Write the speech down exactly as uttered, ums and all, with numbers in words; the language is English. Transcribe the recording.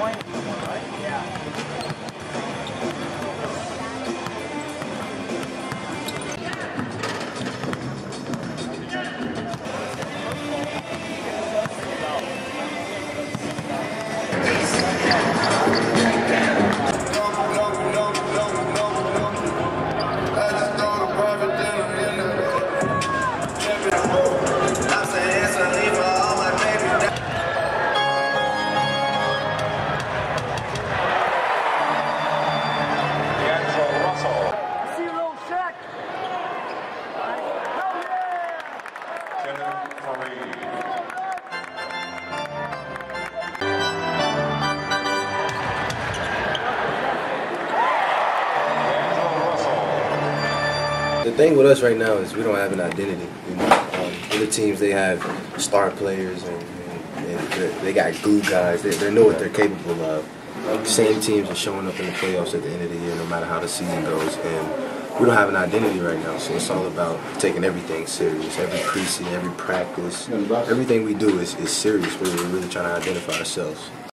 playing someone, right? Yeah. The thing with us right now is we don't have an identity. You know, um, other teams, they have star players and, and, and they got glue guys. They, they know what they're capable of. Same teams are showing up in the playoffs at the end of the year, no matter how the season goes. And we don't have an identity right now, so it's all about taking everything serious. Every preseason, every practice, everything we do is, is serious. We're really trying to identify ourselves.